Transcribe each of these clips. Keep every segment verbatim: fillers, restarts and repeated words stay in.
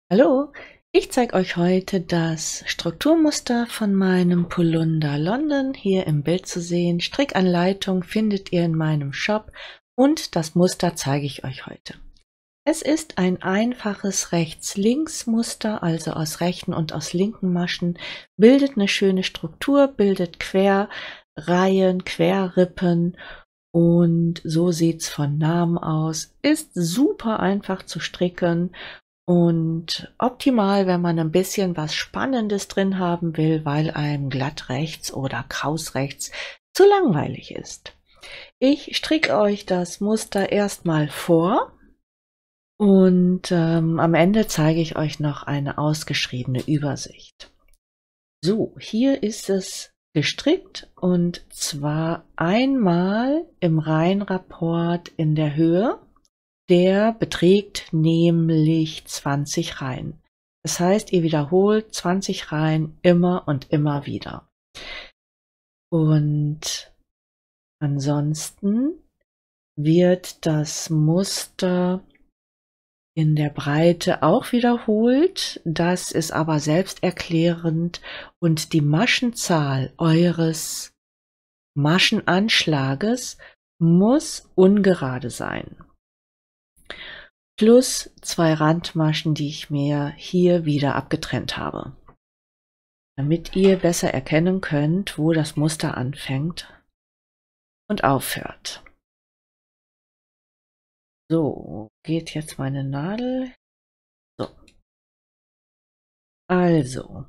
Hallo, ich zeige euch heute das Strukturmuster von meinem Pullunder London hier im Bild zu sehen. Strickanleitung findet ihr in meinem Shop und das Muster zeige ich euch heute. Es ist ein einfaches Rechts-Links-Muster, also aus rechten und aus linken Maschen, bildet eine schöne Struktur, bildet Querreihen, Querrippen und so sieht es von Namen aus. Ist super einfach zu stricken. Und optimal, wenn man ein bisschen was Spannendes drin haben will, weil einem glatt rechts oder kraus rechts zu langweilig ist. Ich stricke euch das Muster erstmal vor und ähm, am Ende zeige ich euch noch eine ausgeschriebene Übersicht. So, hier ist es gestrickt und zwar einmal im Reihenrapport in der Höhe. Der beträgt nämlich zwanzig Reihen. Das heißt, ihr wiederholt zwanzig Reihen immer und immer wieder. Und ansonsten wird das Muster in der Breite auch wiederholt. Das ist aber selbsterklärend und die Maschenzahl eures Maschenanschlages muss ungerade sein. Plus zwei Randmaschen, die ich mir hier wieder abgetrennt habe, damit ihr besser erkennen könnt, wo das Muster anfängt und aufhört. So, geht jetzt meine Nadel. So. Also,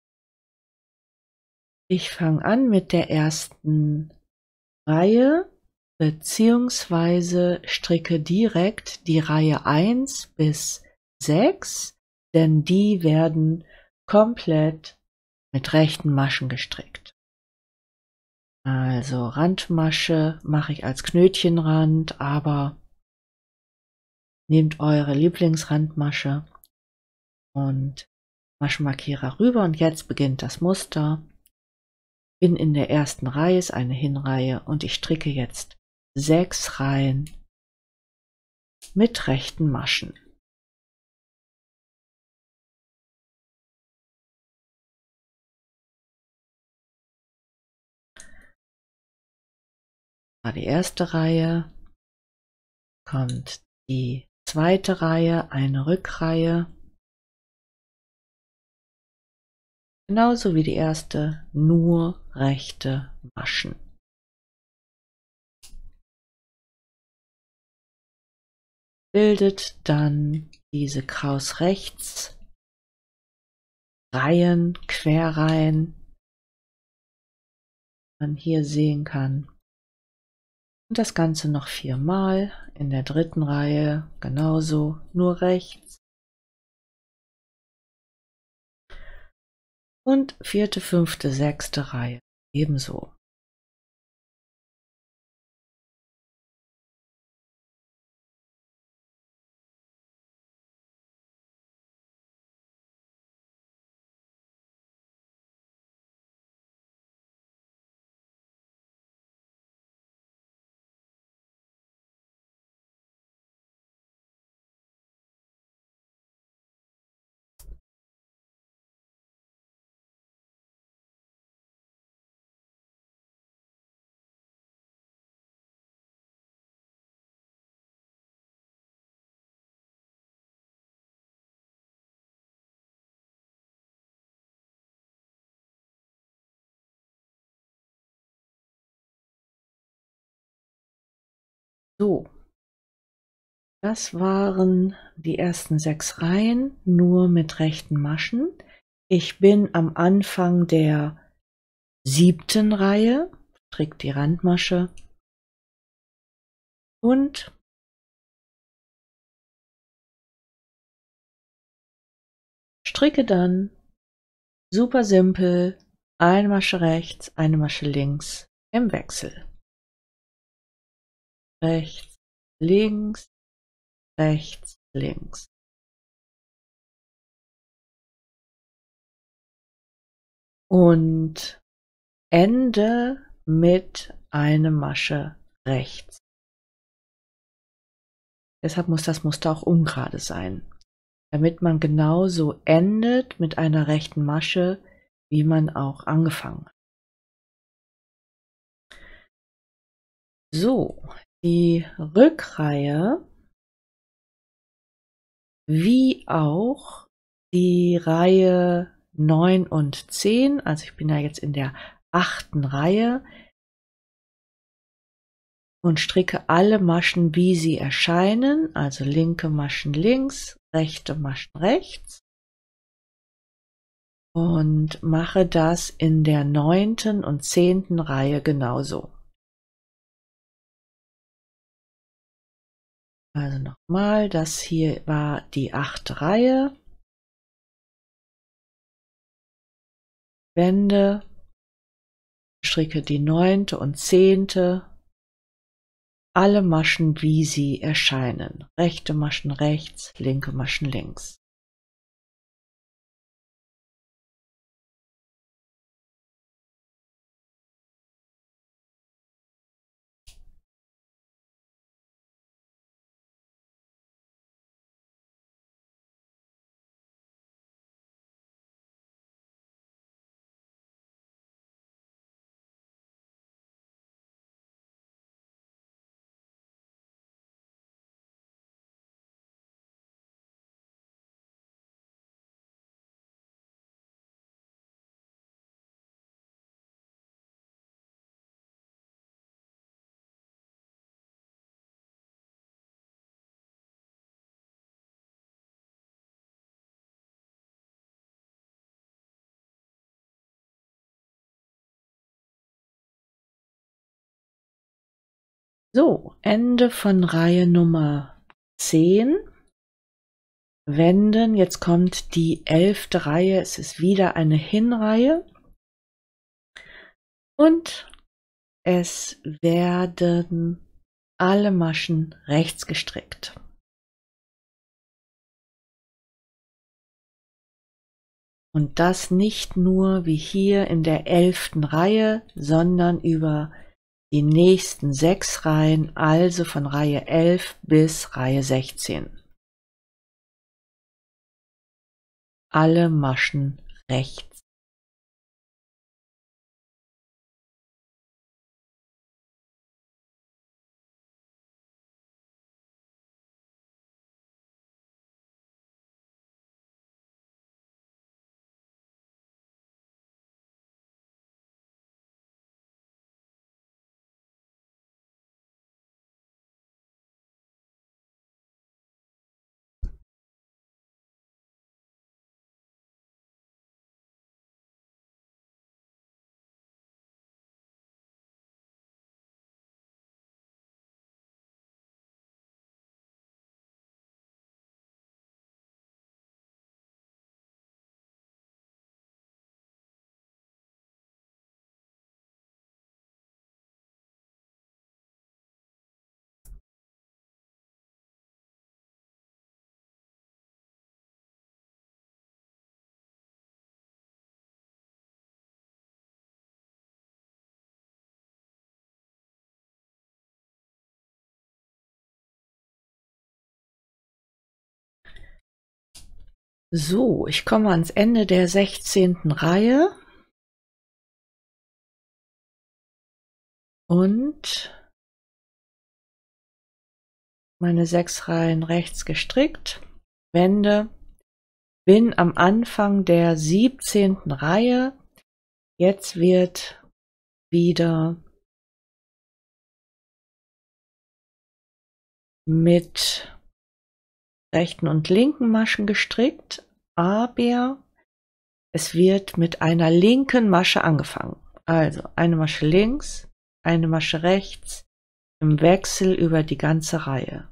ich fange an mit der ersten Reihe, beziehungsweise stricke direkt die Reihe eins bis sechs, denn die werden komplett mit rechten Maschen gestrickt. Also Randmasche mache ich als Knötchenrand, aber nehmt eure Lieblingsrandmasche und Maschenmarkierer rüber und jetzt beginnt das Muster. Bin in der ersten Reihe, ist eine Hinreihe und ich stricke jetzt sechs Reihen mit rechten Maschen. Die erste Reihe, kommt die zweite Reihe, eine Rückreihe, genauso wie die erste, nur rechte Maschen. Bildet dann diese kraus rechts Reihen, Querreihen, man hier sehen kann. Und das Ganze noch viermal. In der dritten Reihe genauso, nur rechts. Und vierte, fünfte, sechste Reihe ebenso. So, das waren die ersten sechs Reihen, nur mit rechten Maschen. Ich bin am Anfang der siebten Reihe, stricke die Randmasche und stricke dann super simpel eine Masche rechts, eine Masche links im Wechsel. Rechts, links, rechts, links. Und ende mit einer Masche rechts. Deshalb muss das Muster auch ungerade sein. damit man genauso endet mit einer rechten Masche, wie man auch angefangen hat. So, die Rückreihe wie auch die Reihe neun und zehn, also ich bin ja jetzt in der achten Reihe und stricke alle Maschen, wie sie erscheinen, also linke Maschen links, rechte Maschen rechts, und mache das in der neunten und zehnten Reihe genauso. Also nochmal, das hier war die achte Reihe, wende, stricke die neunte und zehnte, alle Maschen, wie sie erscheinen. Rechte Maschen rechts, linke Maschen links. So, Ende von Reihe Nummer zehn. Wenden, jetzt kommt die elfte Reihe, es ist wieder eine Hinreihe und es werden alle Maschen rechts gestrickt. Und das nicht nur wie hier in der elften Reihe, sondern über die nächsten sechs Reihen, also von Reihe elf bis Reihe sechzehn. Alle Maschen rechts. So, ich komme ans Ende der sechzehnten Reihe und meine sechs Reihen rechts gestrickt, wende, bin am Anfang der siebzehnten Reihe. Jetzt wird wieder mit rechten und linken Maschen gestrickt, aber es wird mit einer linken Masche angefangen. Also eine Masche links, eine Masche rechts, im Wechsel über die ganze Reihe.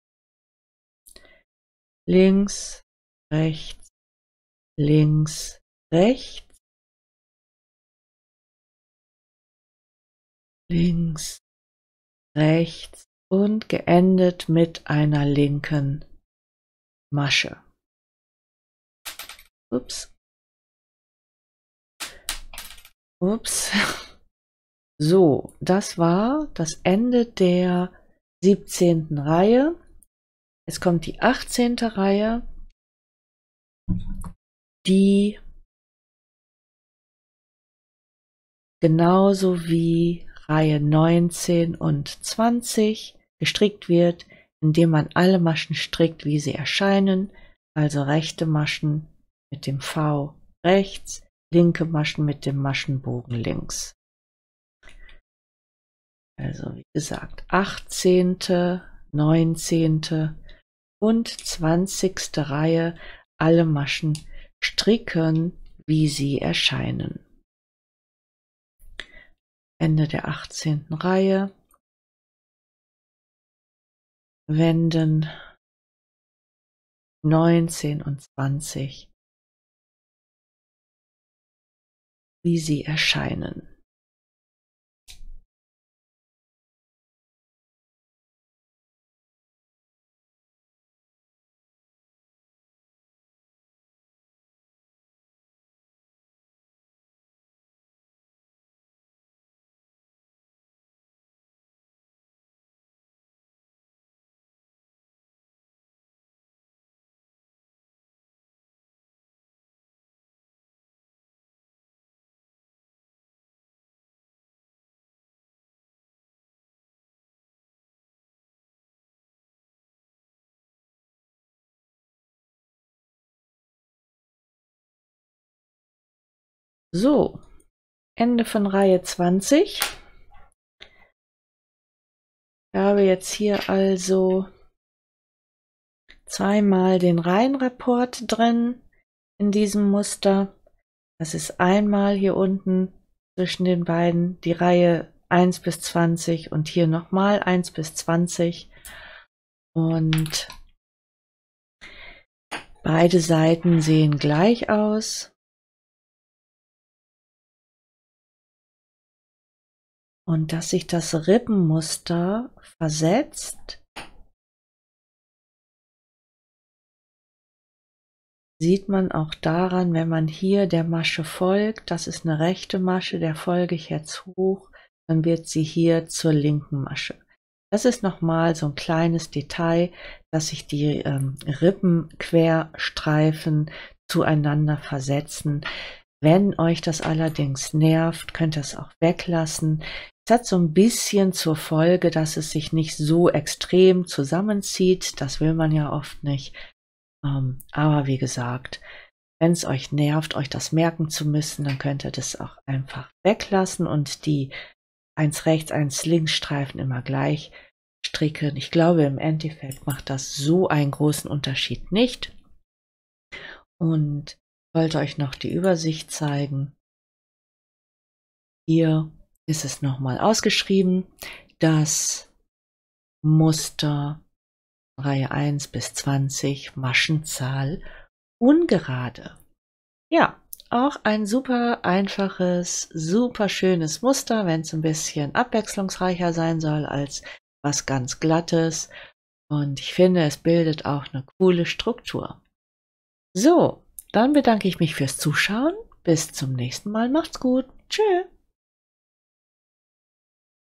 Links, rechts, links, rechts, links, rechts und geendet mit einer linken Masche. Ups. Ups. So, das war das Ende der siebzehnten Reihe. Es kommt die achtzehnte Reihe die genauso wie Reihe neunzehn und zwanzig gestrickt wird, indem man alle Maschen strickt, wie sie erscheinen, also rechte Maschen mit dem V rechts, linke Maschen mit dem Maschenbogen links. Also wie gesagt, achtzehnte, neunzehnte und zwanzigste Reihe alle Maschen stricken, wie sie erscheinen. Ende der achtzehnten Reihe, wenden neunzehn und zwanzig, wie sie erscheinen. So, Ende von Reihe zwanzig. Ich habe jetzt hier also zweimal den Reihenreport drin in diesem Muster. Das ist einmal hier unten zwischen den beiden die Reihe eins bis zwanzig und hier nochmal eins bis zwanzig. Und beide Seiten sehen gleich aus. Und dass sich das Rippenmuster versetzt, sieht man auch daran, wenn man hier der Masche folgt. Das ist eine rechte Masche, der folge ich jetzt hoch, dann wird sie hier zur linken Masche. Das ist nochmal so ein kleines Detail, dass sich die ähm, Rippenquerstreifen zueinander versetzen. Wenn euch das allerdings nervt, könnt ihr es auch weglassen. Es hat so ein bisschen zur Folge, dass es sich nicht so extrem zusammenzieht. Das will man ja oft nicht. Ähm, aber wie gesagt, wenn es euch nervt, euch das merken zu müssen, dann könnt ihr das auch einfach weglassen und die eins rechts, eins links Streifen immer gleich stricken. Ich glaube, im Endeffekt macht das so einen großen Unterschied nicht. Und ich wollte euch noch die Übersicht zeigen. Hier ist es nochmal ausgeschrieben. Das Muster Reihe eins bis zwanzig, Maschenzahl ungerade. Ja, auch ein super einfaches, super schönes Muster, wenn es ein bisschen abwechslungsreicher sein soll als was ganz Glattes. Und ich finde, es bildet auch eine coole Struktur. So, dann bedanke ich mich fürs Zuschauen. Bis zum nächsten Mal. Macht's gut. Tschüss.